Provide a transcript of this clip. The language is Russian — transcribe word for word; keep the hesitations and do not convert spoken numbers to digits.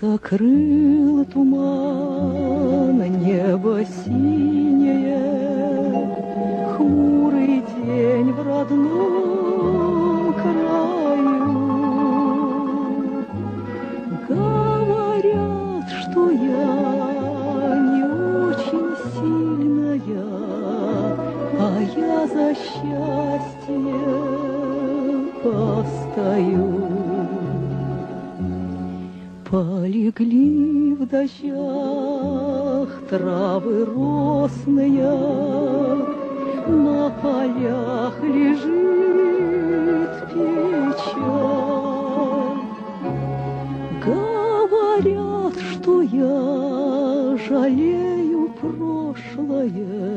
Закрыл туман небо синее, хмурый день в родном краю. Говорят, что я не очень сильная, а я за счастье постою. Полегли в дождях травы росные, на полях лежит печаль. Говорят, что я жалею прошлое,